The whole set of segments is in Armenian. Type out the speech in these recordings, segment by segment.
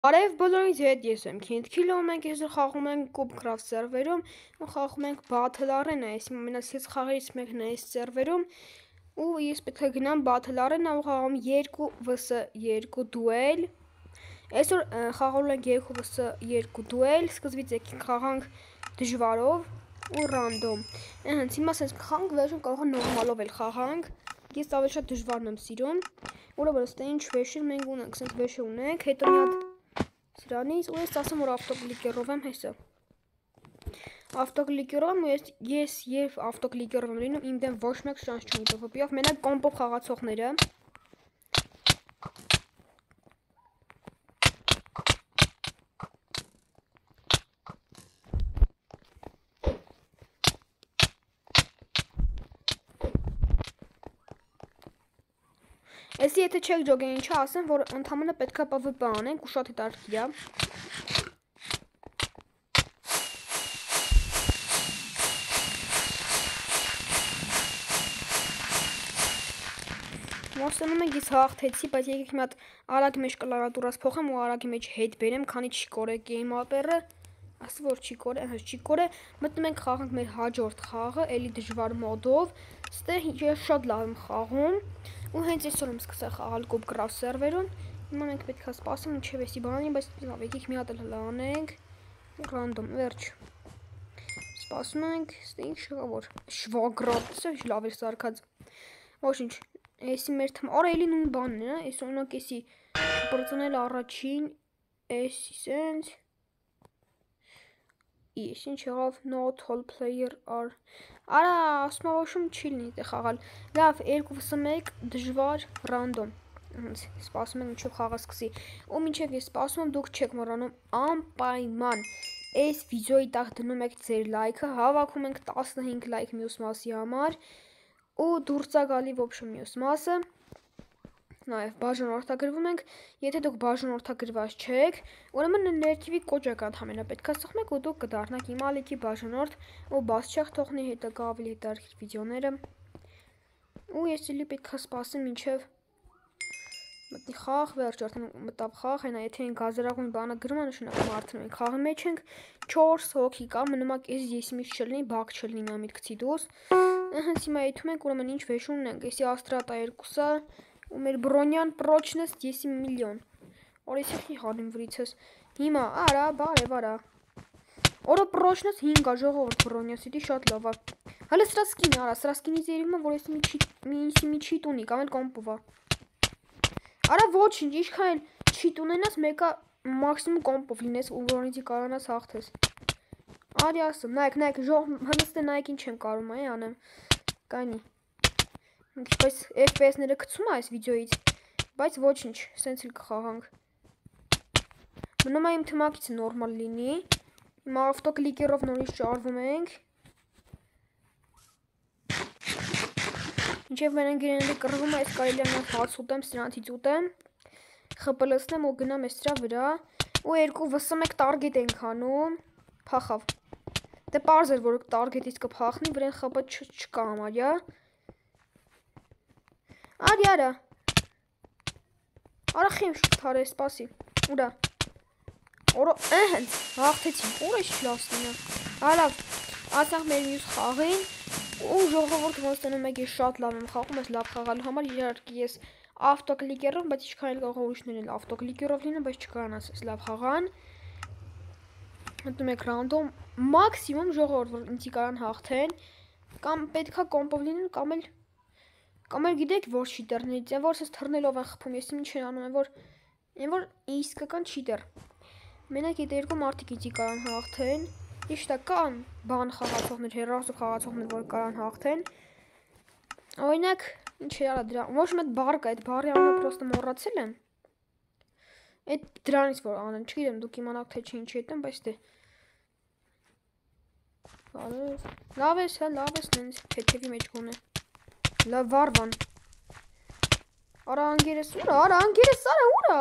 Արև բոլորից հետ ես եմ Քինդքիլը, մենք այսօր խաղում ենք CubeCraft սերվերում ու խաղում ենք Battle Arena, այսինքն ամենասիրած խաղերից մեկն է այս սերվերում ու ես պետք է գնամ Battle Arena ու խաղամ 2 vs 2 դուել։ Այսօր խաղալու ենք 2 vs 2 դուել, սկզբից եկինք խաղանք դժվարով ու random։ Հենց հիմա sense կխաղանք, վերջում կարող է նորմալով էլ խաղանք։ Ես ավելի շատ դժվարն եմ սիրում։ Ուրեմն ըստ ինչ վեշեր մենք ունենք, sense վեշը ունենք, հետո մի հատ Սրանից ու ես ասեմ, որ ավտոկլիկերով եմ հեսը։ Ավտոկլիկերով եմ ու ես երբ ավտոկլիկերով եմ լինում, իմ դեմ ոչ մեկ շանս չունի տոպիով, մենակ կոմպով խաղացողները։ Էսի եթե չեք ջոգեն ինչա ասեմ, որ ընդհանրապես պետք է PvP անենք ու շատ հետաքրքիր է։ Մոսնում ենք ես հաղթեցի, բայց եկեք մի հատ արագի մեջ կլավիատուրას փոխեմ ու արագի մեջ հետ բերեմ, քանի չի կորե game mapper-ը, ասի որ չի կորե, հենց չի կորե, մտնում ենք խաղանք մեր հաջորդ խաղը, էլի դժվար մոդով, ստեղ ես շատ լավ եմ խաղում, ու հենց այսօր եմ սկսել խաղալ CubeCraft սերվերում, հիմա մենք պետք է սպասենք մինչև էսի բանին, բայց լավ, եկեք մի հատ էլ անենք, random, վերջ, սպասում ենք, ստեղ ինչ շղա որ, շվագրատը, լավ էր սարքած, ոչինչ, Էսի մեր թմ, արա էլի նույն բանն է, այս օրինակ էսի պրծնել առաջին, էսի սենց, ես ինչ եղավ, not all player are, արա ասմա ոչում չի լինի տեղ խաղալ, լավ 2 vs 1 դժվար random, սպասում ենք մինչև խաղը սկսի, ու մինչև ես սպասում եմ, դուք չեք մոռանում անպայման, այս վիդեոյի տակ դնում եք ձեր լայքը, հավաքում ենք 15 լայք մյուս մասի համար, ու դուրսա գալի ոբշը մյուս մասը, նաև բաժանորդագրվում ենք, եթե դուք բաժանորդագրված չեք, ուրեմն ներքևի կոճակ ընդհանրապես պետք է սխմեք ու դուք կդառնաք իմ ալիքի բաժանորդ, ու բաց չեք թողնի հետագա ավելի հետաքրքիր վիդեոները, ու ես էլի պետք է սպասեմ մինչև մտնի խաղ, վերջ արդեն մտավ խաղ, հենա եթե են գազերագույն բանը գրում է նշանակում արդեն ենք խաղի մեջ ենք, 4 հոգի կա, մնում է ես միշտ չլինի, բակ չլինի նա միտքցի դուս, հենց հիմա եթում ենք, ուրեմն ինչ վեշ ունենք, եսի աստրատա 2-ը, ու մեր բրոնյան պրոչնես եսի միլիոն, օրես եղի հալիմ վրիցս, հիմա, արա, բարև, արա, օրը պրոչնես 5-ա ժողովորդ բրոնյասիտի շատ լավա, հալը սրա սկին, արա, սրա սկինից երիվում է, որ եսի մի չիտ ունի, կամ էլ կոմպովա, արա ոչինչ, ինչքան էլ չիտ ունենաս, մեկա մաքսիմում կոմպով լինես, ու որոնիցի կարանաս հաղթես, արի ասում, նայք, հլստե նայք ինչ եմ կարում է անեմ, կանի, բայց FPS-ները կծում է այս վիդեոից, բայց ոչինչ, սենց էլ կխաղանք, մնում է իմ թմակիցը նորմալ լինի, իմ ավտոկլիկերով նորից ճարվում ենք, ինչև մեն ընգերենելի կրվում է, այս կարելի ամեն հաց ուտեմ, սրանցից ուտեմ, խպլսնեմ ու գնամ ես սրա վրա, ու 2 vs 1 տարգետ ենք անում, փախավ, դե պարզ էր, որ տարգետից կփախնի, վրեն խպը չկա համարյա, արի արա, արա խիմ շուտ թարե, սպասի, ուրա, օրո, հենց, հաղթեցին, ուր ես չլասնինը, հալավ, ասանք մեր մյուս խաղին, ու ժողովորդ ոնստենում եք ես շատ լավ եմ խաղում, ես լավ խաղալու համար, իհարկե ես ավտոկլիկերով, բայց ինչքան էլ կարող ուրիշներ էլ ավտոկլիկերով լինեն, բայց չկարանաս ես լավ խաղան, մտնում եք random, մաքսիմում ժողովորդ, որ ինձի կարան հաղթեն, կամ պետքա կոմպով լինեն, կամ էլ գիտեք որ չիտերներից են, որ սես թռնելով են խփում, ես ինչ են անում են, որ իսկական չիտեր, մենակ եթե երկու մարդիկ ինձի կարան հաղթեն, իշտա կան բան խաղացողներ, հեռասով խաղացողներ, որ կարան հաղթեն, օրինակ, ինչ է արա դրա, ոչ մետ բար կա, այդ բարի անունը պրոստը մոռացել եմ, այդ դրանից որ անեն, չգիտեմ, դուք իմանաք թե չի ինչ հետեմ, բայց դե, լավ ես, նենց թեթևի մեջ գոն է, լավ վարվան, արա անգերես ուրա, արա անգերես արա ուրա,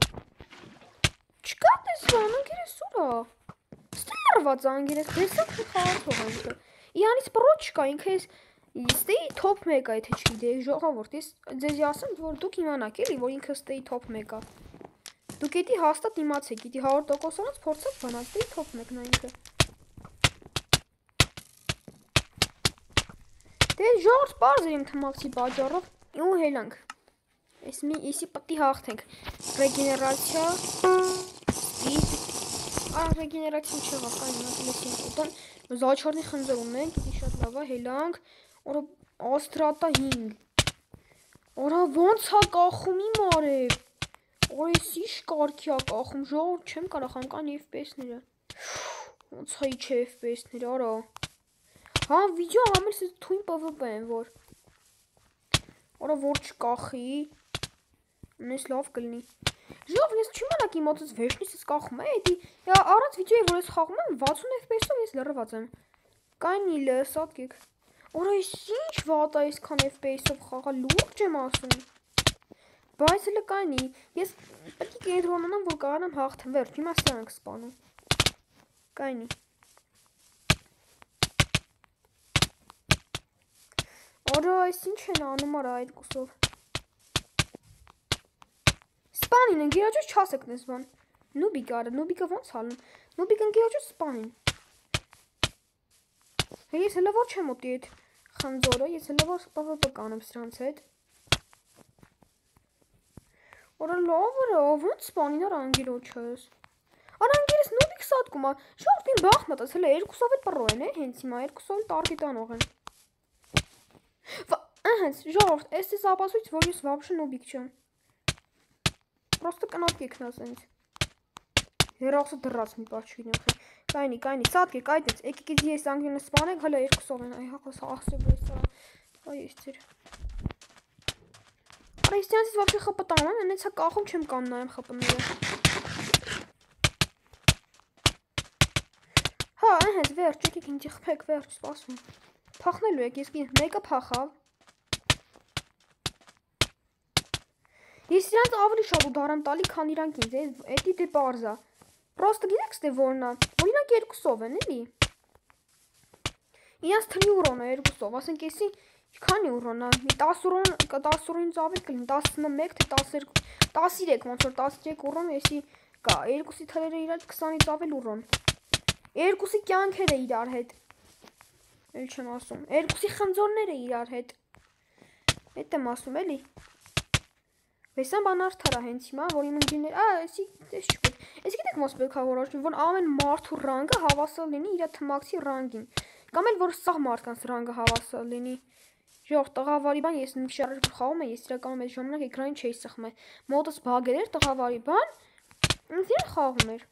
չկա տեսվան, անգերես ուրա, ստերված անգերես, դեսակ թե խաղացող այնքը, իանից պրոչ չկա, ինքը ես, Ստեի top 1 է, թե չգիտեիք ժողովուրդ, ես ձեզի ասեմ, որ դուք իմանաք էլի, որ ինքը ստեի top 1 է։ Դուք էդի հաստատ իմացեք, գիտի 100%-անց փորձեք բանալ, դե թողնեք նա ինքը։ Դե ժողովուրդ պարզ էր իմ թմակցի պատճառով ու հելանք։ Էսի պետք է հաղթենք։ Ռեգեներացիա, սպիդ, ռեգեներացիան չեղավ, կային նատելեսին ուտան, զաչարնի խնձոր ունենք, գիտի շատ լավ է, հելանք, օրա աստրատա 5, օրա ոնց հա կախում իմ արև, օրա ես իշ կարգի հա կախում, ժողովուրդ չեմ կարող հանկան FPS-ները, ոնց հա իչ է FPS-ները, արա, հա վիդեո համեր սեզ թույն PvP են, որ, օրա որ չկախի, ունես լավ կլնի, ժողովուրդ ես չիմանաք իմ ոտից վեշնից ես կախում է, էդի, առած վիդեոյի որ ես խաղում եմ, 60 FPS-ով ես լրված եմ, կային իլը, սատկեք, օրա ես ինչ վատ է այսքան FPS-ով խաղա, լուրջ եմ ասում, բայց հլը կայնի, ես պետք է կենտրոնանամ, որ կարանամ հաղթեմ, վերջ, հիմա սրա ենք սպանում, կայնի, օրա այս ինչ են անում արա այդ կուսով, սպանին են, գիրաջոց չասեք նես բան, նուբիկ արա, նուբիկը ոնց հալում, նուբիկ են գիրաջոց սպանին, ես հլը որ չեմ ուտի այդ խնձորը, ես հլը որ PvP կանեմ սրանց հետ, Օրա լավ արա, ոնց սպանին արա անգիրոջս, արա անգիրս նուբիկ սատկում է, ժողովուրդ իմ բախտ մտած, հլը երկուսով էլ պռո են, հենց հիմա, երկուսով էլ տարգետանող են, հենց, ժողովուրդ, ես ես ապասույց, որ ես վաբշը նուբիկ չեմ, պրոստը կնատկեք նաս ենց, երաղսը դրած մի պար չգինեմ, կայնի, սատկեք, այդնեց, եկեք իզի ես անգիրնը սպանեք, հլը երկուսով են, այ հաղս աղսեվ ես արա, այ ես ծեր, Արա ես տյանցից վաբշե խպը տանում եմ, ենեց հա կախում չեմ կան նայեմ խպները, հա, հենց վերջ, եկեք ինձի խպեք, վերջ, սպասում, փախնելու եք, ես գին, մեկը փախավ, ես իրանց ավելի շատ ուդար եմ տալի, քան իրանք ինձ, էդի դե պարզա, պրոստը գիտեք ստե որնա, որ իրանք երկուսով են, էլի, իրանց թրի ուրոն է երկուսով, ասենք եսի, քանի ուրոն է, մի 10 ուրոնից ավելի կլին, 11 թե 13 ոնց որ 13 ուրոն, եսի կա, երկուսի թրերը իրար 20-ից ավել ուրոն, երկուսի կյանքերը իրար հետ, էլ չեմ ասում, երկուսի խնձորները իրար հետ, հետ եմ ասում էլի, վեսան բան արդարա հենց հիմա, որ իմ ընգիրներ, եսի չպետ, եսի գիտեք ոնց պետք է որոշվի, որ ամեն մարդու ռանգը հավասար լինի իր թմակցի ռանգին, կամ էլ որ սաղ մարդկանց ռանգը հավասար լինի, Ժող տղավարի բան, ես մի շարժ որ խաղում եմ, ես իրականում այդ ժամանակ էկրանին չէի սխմել, մոտս բագեր էր տղավարի բան, ինձ իրեն խաղում էր,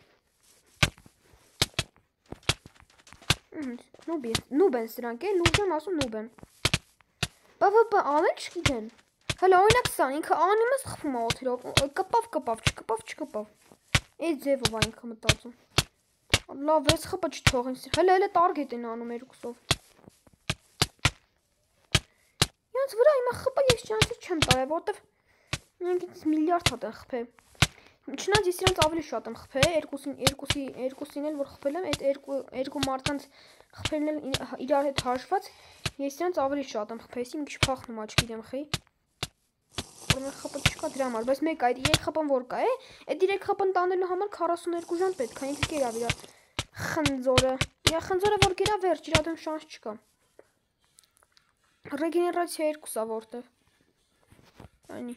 նուբ են սրանք է, լուրջ եմ ասում նուբ են, PvP անել չգիտեն, հլը օրինակ սան, ինքը անիմը սխվում է օթերով, չկպավ, այդ ձևով է ինքը մտածում, լավ, ես խպը չթողին, հլը տարգետ են անում երկուսով, Յանց վրա հիմա խպը ես ճանցից չեմ տարել, որտև ինքից միլիարդ հատ են խփել, չնայած ես իրանց ավելի շատ եմ խփել, երկուսին էլ որ խփել եմ, այդ երկու մարդկանց խփելն էլ իրար հետ հաշված, ես իրանց ավելի շատ եմ խփել, եսի մի քիչ փախնում ա, չգիտեմ խի, որ մեր խպը չկա դրա համար, բայց մեկ այդ 3 խպն որ կա է, այդ 3 խպն տանելու համար 42 ժամ պետք է, ինքը կերավ իրա խնձորը որ կերա վերջ, իրա դեմ շանս չկա, Ռեգեներացիա 2-ա որտև, այնի,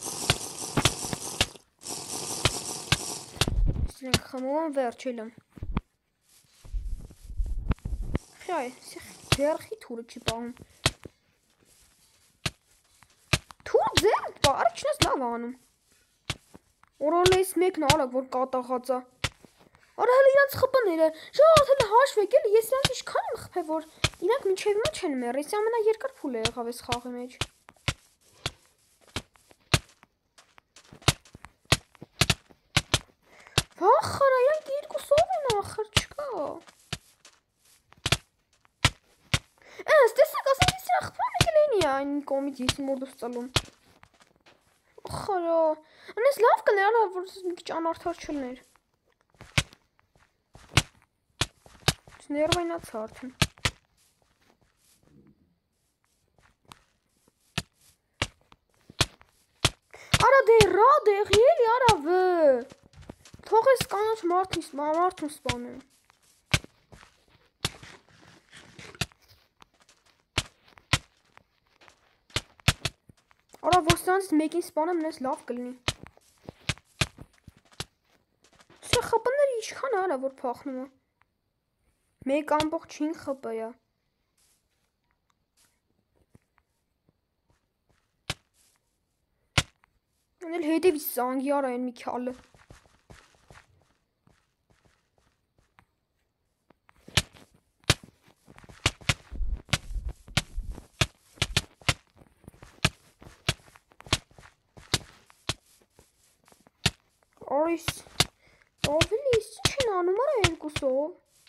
Սրենք խմում եմ վերջ էլ եմ, խյայ, ձերխի թուրը չի պաղում, թուրը ձերդ պա, արի չնես լավ անում, օրոլ ես մեկն ալակ որ կատաղածա, արա հələ իրանց խպները, ժողովուրդ հələ հաշվեք էլի, ես իրանց ինչքան եմ խփել, որ իրանք մինչև հիմա չեն մեռ, ես ամենաերկար փուլը եղավ այս խաղի մեջ։ Վախարա, իրանք երկուսով են ախր, չկա։ Տեսեք, ասենք ես իրանք խփում եկել էնի այն կոմից եսի մորդուս ծլում։ Վախարա, անես լավ կներ, որ մի քիչ անարդար չլներ։ Ներվայնաց արդեն։ Արա դե ռադեղ էլի արա վ Թողես կանաչ մարդուն սպանեմ Արա որ սրանցից մեկին սպանեմ նես լավ կլինի Սրա խպները իչքան արա որ փախնում է Մեկ ամբողջ 5 խպը է Անել հետևից զանգի արա են մի քյալը Արիս ավելի ինչ են անում արա երկուսով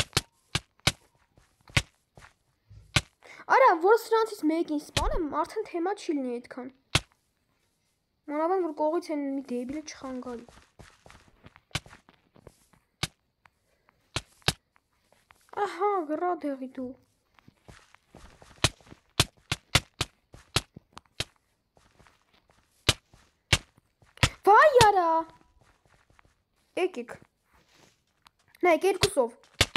Արա որ սրանցից մեկին սպանեմ արդեն թեմա չի լինի այդքան Մանավանդ որ կողից են մի դեբիլը չխանգարի Ահա գրա դեղի դու Վայ արա Եկեք Նայք երկուսով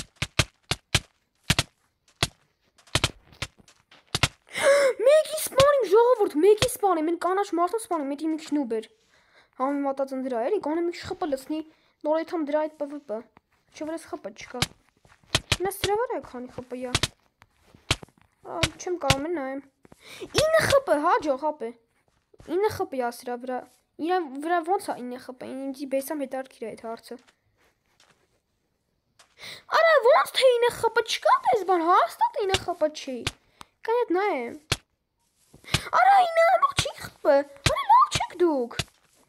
Մեկի սպանիմ ժողովուրդ մեկի սպանիմ են կանաչ մարդուն սպանիմ Էդի մի քիչ նուբեր Համի մատածն դրա էլի գոնե մի քիչ խպը լցնի Նոր եթամ դրա այդ պվպ Չէ որ ես խպը չկա Նես դրա վրա է քանի խպը յա Չեմ կարող եմ նայեմ 9 խպը հա ջողապ է 9 խպը յա սրա վրա Իրան վրա ոնց է 9 խպը ինձ բեսամ հետարքիր է այդ հարցը Արա ոնց թե 9 խպը չկա դες բան հաստատ 9 խպը չի Կան այդ նայեմ Արա 9 ամբողջ 5 խպը Արա լավ չեք դուք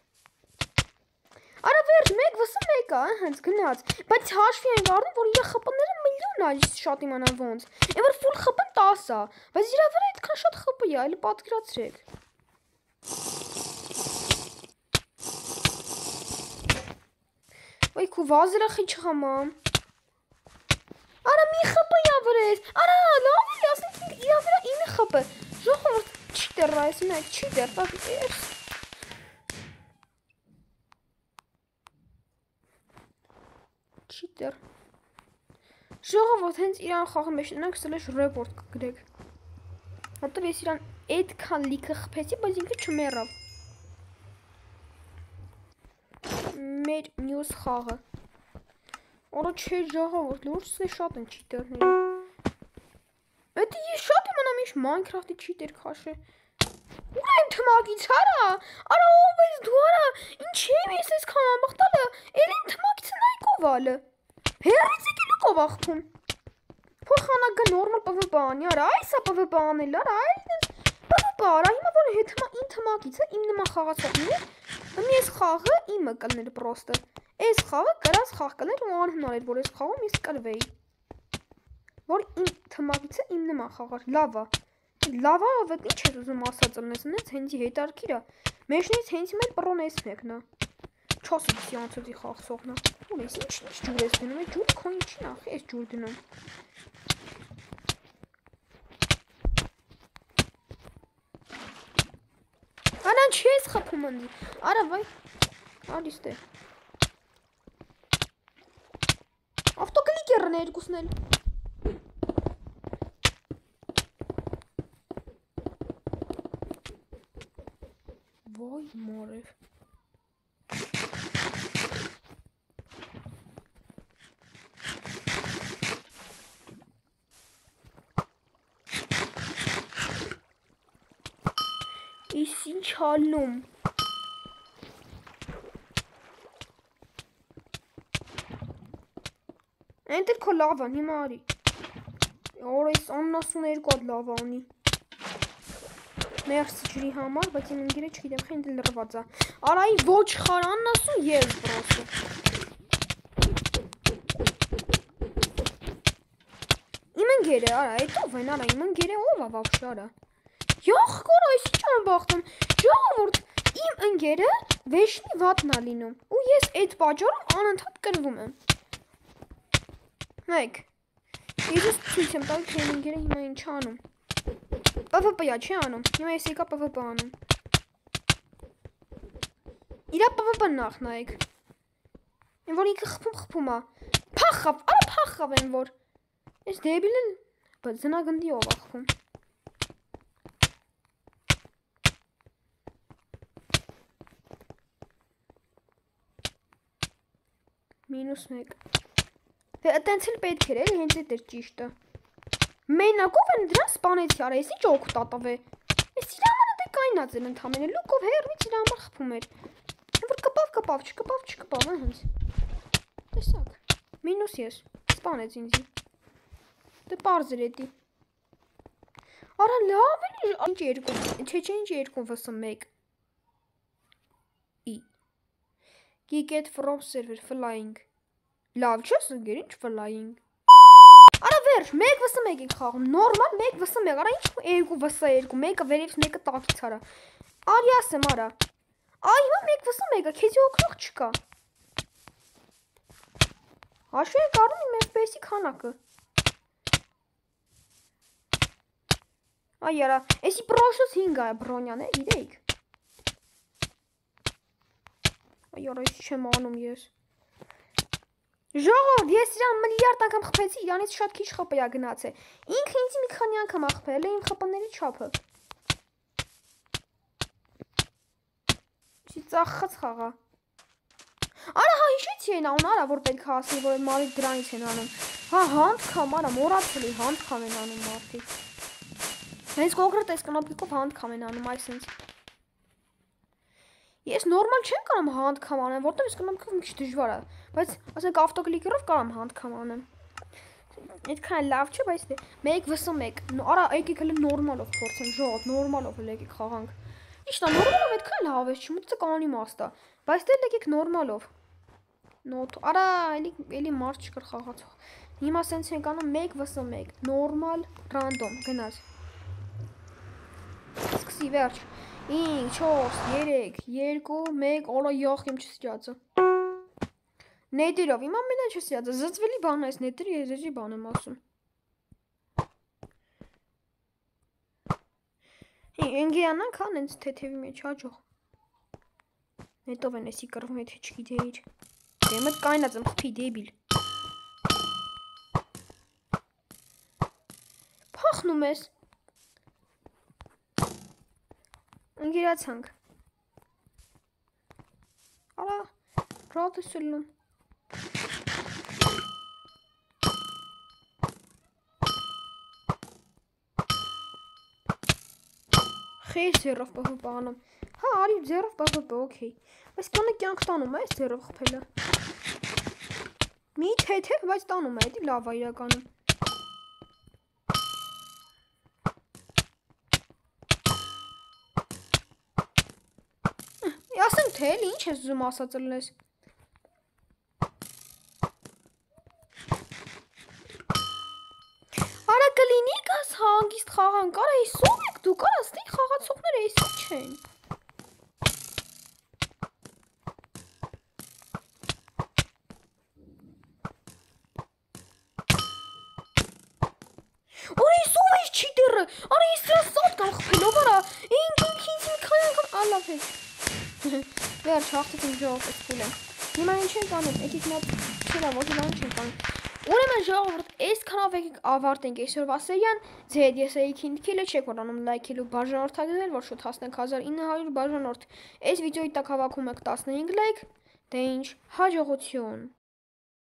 Արա վերջ մեկ վսը մեկ է հենց գնաց Բայց հաշվի ենք առնում որ իր խպները միլիոն է շատ իմանամ ոնց Այն որ ֆուլ խպն 10 է Բայց իրա վրա այդքան շատ խպը է այլ պատկերացրեք Ոյ քու վազերը խիչ խմամ Արա մի խպը յա վրես Արա լավ էլի ասենք իրա վրա 9 խպը Ժողովուրդ չիտեր այս մեկ չիտեր Չիտեր Ժողովուրդ հենց իրան խաղի մեջ տնանք սլեշ ռեպորտ կգրեք Որտև ես իրան այդքան լիքը խփեցի բայց ինքը չմեռավ Մեր մյուս խաղը Արա չէ ժողովուրդ լուրջ սե շատ են չիտերները Էդի ես շատ իմանամ ինչ Minecraft-ի չիտեր քաշե Ուր եմ թմակից արա Արա ով ես դու արա Ինչ եմ ես այսքան ամբողտալը Էլ եմ թմակիցը նայկով ալը Հերից եկել ով աղթում Փոխանակը նորմալ PvP անի արա Այս է PvP անել արա PvP արա հիմա որ հետմա ին թմակիցը իմ նման խաղացողներ Ըմ ես խաղը իմը կլներ պրոստը Ես խաղը կրած խաղ կլներ ու անհնար էր որ ես խաղում ես կրվեի Որ իմ թմակիցը իմ նման խաղար լավա Լավա վետ ինչ ես ուզում ասած ըլնես նենց հենցի հետարքիրա Մեջնից հենցի մեր պրոնեսն եկնա Չասում սիանցոցի խաղսողնա Ու ես ինչ ջուր ես դնում է ջուրը քո ինչին ախի ես ջուր դնում Անան չի ես խպում ընձի Արա վայ Արիս դե Ավտոկլիկերն է երկուսն էլ Վայ մորև Իս ինչ հալնում Այնտեր քո լավան հիմա արի Օր այս 92 հատ լավ անի Մերսի ջրի համար, բայց իմ ընկերը չգիտեմ խենդ լրված է Արայի ոչ խար 90 ես պրոստը Իմ ընկերը արա այդ ով են արա իմ ընկերը ով է վավշ արա Յախ կոր այս ինչ եմ բախտում Ժողովուրդ իմ ընկերը վեշնի վատնա լինում ու ես այդ պատճառով անընդհատ կրվում եմ Մեկ Ես ցույց եմ տալ թե իմ ընկերը հիմա ինչ անում PvP-ա չի անում հիմա ես եկա PvP անում Իրա պապը նախ նայեք։ Են որ ինքը խփում է։ Փախավ, արա փախավ են որ։ Այս դեբիլը բայց զնագնդի ով է խփում։ -1 Դե այտենց էլ պետք էր, էլի հենց այդ էր ճիշտը։ Մենակով են դրան սպանեցի, արա, էսի ջոք տատավ է։ Էս իր համար դե կայնած էր ընդամենը, լուկով հերվից իր համար խփում էր։ Որ կպավ, չկպավ, հենց։ Տեսակ։ -ես, սպանեց ինձի։ Դե պարզ էր էդի։ Արա լավ էլի, ինչ երկու, ինչ երկու վս1 I Get from server flying Լավ չես ընկեր, ինչ flying Արա վերջ, 1 vs1 ենք խաղում, նորմալ 1 vs1, արա ինչ 2 vs2, մեկը վերևից մեկը տակից արա Արի ասեմ արա Այ հիմա 1 vs1-ը, քեզի օգնող չկա Հաշվի ենք առնում իմ FPS-ի քանակը Այ արա, էսի պրոշոս 5 է բրոնյան է, իրեիք Այ արա, ես չեմ անում ես Ժողովուրդ, ես իրան միլիարդ անգամ խփեցի, իրանից շատ քիչ խփը է գնացել Ինքը ինձ մի քանի անգամ է խփել, իմ խփների չափը Չի ծախած խաղա Արա, հա, հիշեցի են անում, արա, որ պետք է ասի, որ մարիկ դրանից են անում Հա, հանդքամ, արա, մորացել է, հանդքամ են անում մարդիկ Հենց կոնկրետ այս կնոպիկով հանդքամ են անում, այսինց Ես նորմալ չեմ կարամ հանդքամ անեմ, որտեղ այս կնոպիկով մի քիչ դժվար է Բայց, ասենք, ավտոկլիկերով կարամ հանդքամ անեմ Այդքան լավ չէ, բայց դե 1 vs1 Արա, եկեք հələ նորմալով փորձենք, ժողովուրդ, նորմալով հələ եկեք խաղանք Ճիշտ է, նորմալով այդքան լավ է, չմտածեք անիմաստ է Բայց դե եկեք նորմալով Արա, էլի մարդ չկար խաղացող Հիմա սենց ենք անում 1 vs1 Նորմալ, ռանդոմ, գնաց Սկսի, վերջ 5, 4, 3, 2, 1, օրա յախ եմ չսյացը Նետերով, իմ ամենա չսյացը, զծվելի բան է այս նետերը եզեջի բան եմ ասում Ընգեյանանք հան ենց թեթևի մեջ հաջող Նետով են էսի կրվում եթե չգիտեիր Դեմըտ կայնած եմ խպի դեբիլ Փախնում ես Ընգերացանք Արա, ռատ ես ելնում Խեյր ձերով պահպ անում Հա, արի ձերով պահպ, օքեյ Բայց կոնը կյանք տանում է, այս ձերով խպելը Մի թեթև, բայց տանում է, էդի լավ է իրականում Ասենք թե էլի, ինչ ես ուզում ասած ըլնես Արա կլինի գաս հանգիստ խաղան, կարա ես ով եք դու, կարա ստի խաղացողները էսի չեն Արա ես ով ես չիտերը, արա ես սրա սատ կամ խպելով արա, ինք ինձ մի քանի անգամ ալավ է Վերջ, հաղթեց իմ ժողով ես պուլ եմ Հիմա ինչ ենք անում, եկեք նա չելա, ոչ իլան չենք անում Ուրեմն ժողովուրդ, այս քանով եկեք ավարտենք այսօրվա սերիան Ձեդ ես էիք ինքիլը չեք որանում լայքել ու բաժանորդագրել, որ շուտ հասնենք 1900 բաժանորդ Այս վիդեոյի տակ հավաքում եք 15 լայք, դե ինչ, հաջողություն